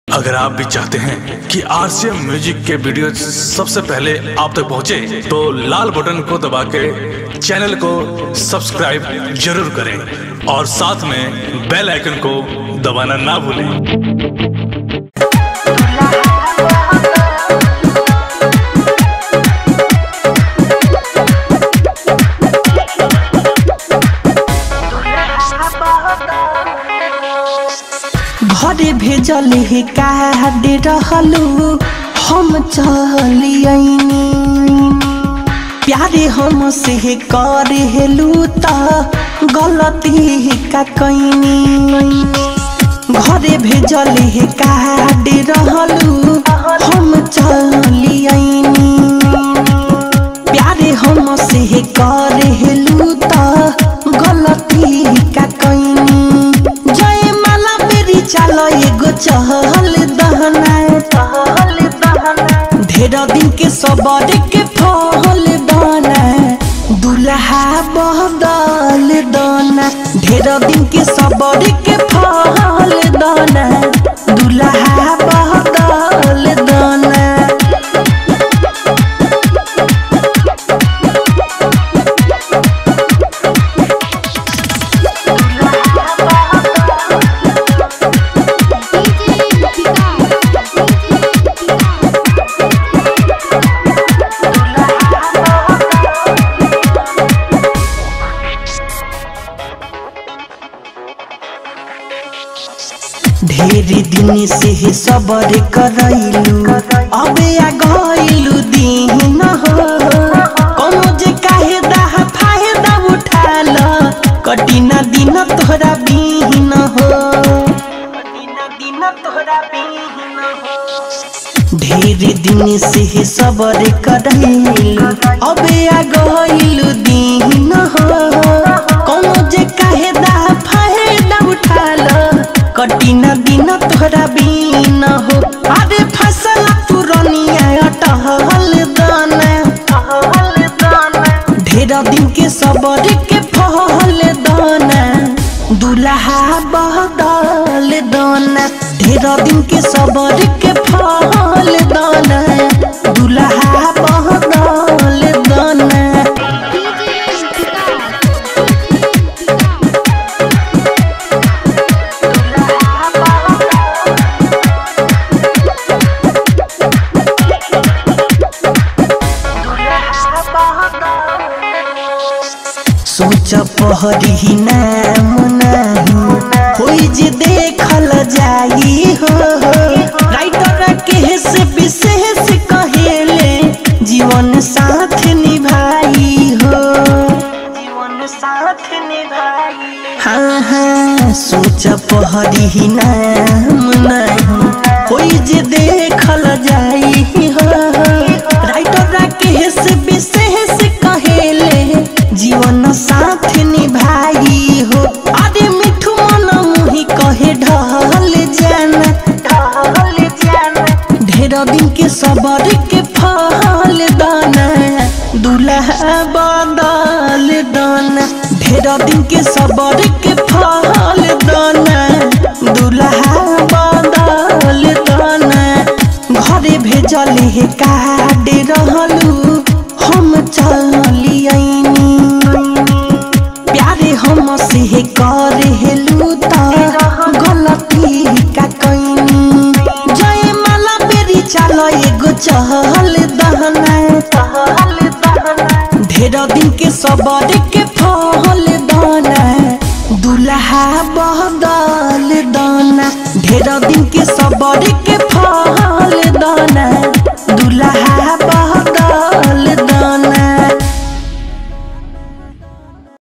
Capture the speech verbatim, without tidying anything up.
अगर आप भी चाहते हैं कि आरसीएम म्यूजिक के वीडियो सबसे पहले आप तक पहुंचे, तो लाल बटन को दबा के चैनल को सब्सक्राइब जरूर करें और साथ में बेल आइकन को दबाना ना भूलें। घरे भेजल हे कार्ड रहलू हम चलियनी प्यारे हम से करे हेलू त गलती का कैनी। घरे भेजल हे कार्ड रहलू हम चलियनी प्यारे हम से करे हेलू त गलती का कैनी। चलो एगो चहल दहना ढेर दिन के सबर के फल दाना दुल्हा बदल दाना ढेर दिन के सबर के फल दाना दुल्हा बदल दाना। ढेर दिन से सबर करैलू अब आ गइलू दिन हो कोनो जे काहे दाह फायदा उठाल कटिना दिन तोहरा बीन हो कटिना दिन तोहरा बीन हो। ढेर दिन से सबर करैलू अब आ गइलू दिन हो कोनो जे काहे दाह फायदा उठाल कटिना दिन तोहरा बीन हो। अरे फसल पुरनिया अटहल दाना ढेर दिन के सबर के फल दाना दुल्हा बदल दाना ढेर दिन के सबर के फल दाना दुल्हा बदल दाना। सोच पहरी नाम नहीं होई जे देखल जाई हो राइटर के से विशेष कहेले जीवन साथ निभाई हो जीवन साथ निभाई। हाँ हाँ सोच पहरी नाम नहीं होई जे देखल जाई हो राइटर के से विशेष कहेले जीवन साथ निभाई हो। अरे मिठू मन मुही कहे ढल जाना ढल जाना ढेर दिन के सबर के फल दाना दुल्हा बदल दाना ढेर दिन के सबर के फल दाना दुल्हा बदल दाना। घरे भेजल हे कार्ड रहलू हम चलियनी प्यारे हम से करे हेलू त गलती का कैनी। जय माला बेरी चलो एगो चहल दहना ढेर दिन के सबर के फल दाना दुल्हा बदल दाना ढेर दिन के सबर के फल दाना।